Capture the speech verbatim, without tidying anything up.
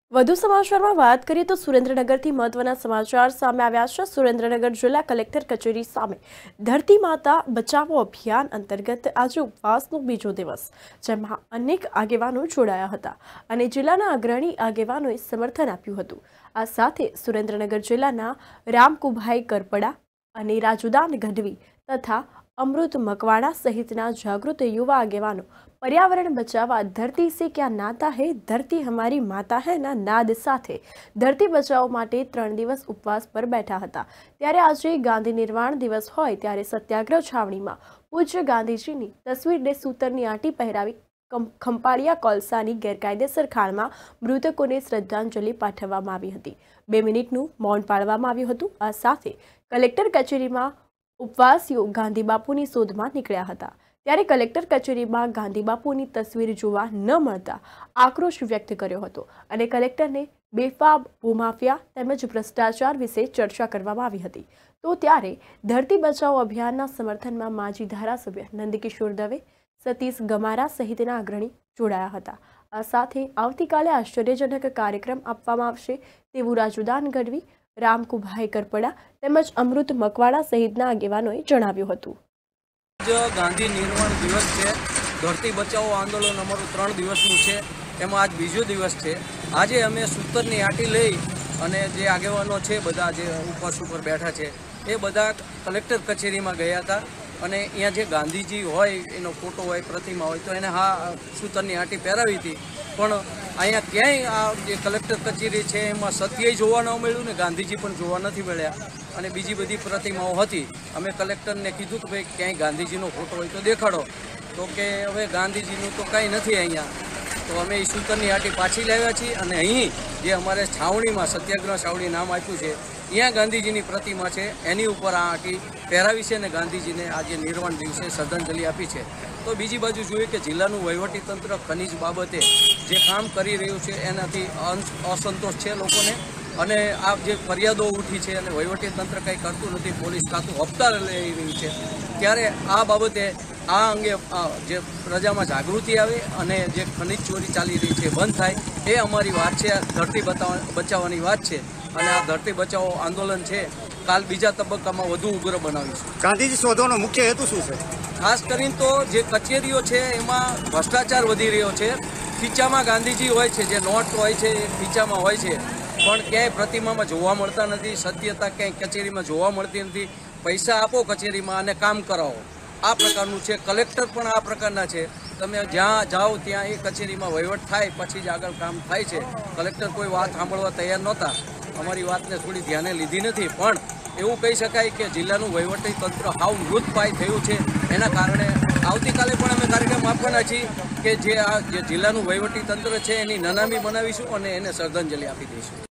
વધુ સમાચારમાં વાત કરીએ તો સુરેન્દ્રનગરથી મહત્વના સમાચાર સામે આવ્યા છે। સુરેન્દ્રનગર જિલ્લા કલેક્ટર કચેરી સામે ધરતી માતા બચાવો અભિયાન અંતર્ગત આજે ઉપવાસનો બીજો દિવસ, જેમાં અનેક આગેવાનો જોડાયા હતા અને જિલ્લાના અગ્રણી આગેવાનોએ સમર્થન આપ્યું હતું। આ સાથે સુરેન્દ્રનગર જિલ્લાના રામકુભાઈ કરપડા અને રાજુદાન ગઢવી તથા અમૃત મકવાણા સહિતના જાગૃત युवा આગેવાનો पर्यावरण बचावा धरती से क्या नाता है, धरती हमारी माता है ना नाद साथे धरती बचाओ माटे त्रण दिवस उपवास पर बैठा हता। त्यारे आज गांधी निर्वाण दिवस होय त्यारे सत्याग्रह छावणीमां पूज्य गांधीजीनी तस्वीरने सूतरनी आंटी पहेरावी खंपाळिया कोळसानी गैरकायदेसर खाणमां मृतकोने श्रद्धांजलि पाठववामां आवी हती। बे मिनिटनुं मौन पाळवामां આવ્યું હતું। આ સાથે કલેક્ટર કચેરીમાં ઉપવાસીઓ ગાંધી બાપુની શોધમાં નીકળ્યા હતા। ત્યારે કલેક્ટર કચેરીમાં ગાંધી બાપુની તસવીર જોવા ન મળતા આક્રોશ વ્યક્ત કર્યો હતો અને કલેક્ટરને બેફામ ભૂમાફિયા તેમજ ભ્રષ્ટાચાર વિશે ચર્ચા કરવામાં આવી હતી। તો ત્યારે ધરતી બચાવો અભિયાનના સમર્થનમાં માજી ધારાસભ્ય નંદકિશોર દવે, સતીશ ગમારા સહિતના અગ્રણી જોડાયા હતા। આ સાથે આવતીકાલે આશ્ચર્યજનક કાર્યક્રમ આપવામાં આવશે તેવું રાજુદાન ગઢવી, રામકુભાઈ કરપડા તેમજ અમૃત મકવાણા સહિતના આગેવાનોએ જણાવ્યું હતું। गांधी निर्माण दिवस है, धरती बचाओ आंदोलन अमरु त्रण दिवसनु छे, एमां आज बीजो दिवस है। आज अमे सूतरनी आटी लई अने जे आगेवानो छे बधा जे उपवास पर बैठा छे ए बधा कलेक्टर कचेरी में गया था अने अहींया जे गांधीजी होय एनो फोटो होय, प्रतिमा होय तो एने हाँ सूतरनी आटी पहेरावी हती, पण अहींया क्यांय आ जे कलेक्टर कचेरी छे एमां सत्यय जोवा न मळ्युं ने गांधीजी पण जोवा नथी मळ्या અને બીજી બધી પ્રતિમાઓ હતી। અમે કલેક્ટરને કીધું કે ભાઈ ક્યાંય ગાંધીજીનો ફોટો હોય તો દેખાડો, તો કે હવે ગાંધીજીનું તો કાંઈ નથી અહીંયા। તો અમે એ સૂતરની આટી પાછી લાવ્યા છીએ અને અહીં જે અમારે છાવણીમાં સત્યાગ્રહ છાવણી નામ આપ્યું છે અહીંયા ગાંધીજીની પ્રતિમા છે, એની ઉપર આ આટી પહેરાવી છે અને ગાંધીજીને આજે નિર્વાણ દિવસે શ્રદ્ધાંજલિ આપી છે। તો બીજી બાજુ જોઈએ કે જિલ્લાનું વહીવટીતંત્ર ખનીજ બાબતે જે કામ કરી રહ્યું છે એનાથી અસંતોષ છે લોકોને અને આ જે ફરિયાદો ઉઠી છે અને વહીવટીતંત્ર કંઈ કરતું નથી, પોલીસ ખાતું હપ્તા લઈ રહ્યું છે, ત્યારે આ બાબતે આ અંગે જે પ્રજામાં જાગૃતિ આવે અને જે ખનિજ ચોરી ચાલી રહી છે બંધ થાય એ અમારી વાત છે। ધરતી બચાવવાની વાત છે અને આ ધરતી બચાવો આંદોલન છે કાલ બીજા તબક્કામાં વધુ ઉગ્ર બનાવીશું। ગાંધીજી શોધવાનો મુખ્ય હેતુ શું છે? ખાસ કરીને તો જે કચેરીઓ છે એમાં ભ્રષ્ટાચાર વધી રહ્યો છે। ખીચામાં ગાંધીજી હોય છે, જે નોટ હોય છે એ ખીચામાં હોય છે, પણ ક્યાંય પ્રતિમામાં જોવા મળતા નથી, સત્યતા ક્યાંય કચેરીમાં જોવા મળતી નથી। પૈસા આપો કચેરીમાં અને કામ કરાવો, આ પ્રકારનું છે। કલેક્ટર પણ આ પ્રકારના છે, તમે જ્યાં જાઓ ત્યાં એ કચેરીમાં વહીવટ થાય પછી જ આગળ કામ થાય છે। કલેક્ટર કોઈ વાત સાંભળવા તૈયાર નહોતા, અમારી વાતને થોડી ધ્યાને લીધી નથી, પણ એવું કહી શકાય કે જિલ્લાનું વહીવટી તંત્ર હાવ મૃતપાય થયું છે। એના કારણે આવતીકાલે પણ અમે કાર્યક્રમ આપવાના છીએ કે જે આ જે જિલ્લાનું વહીવટી તંત્ર છે એની નનામી બનાવીશું અને એને શ્રદ્ધાંજલિ આપી દઈશું।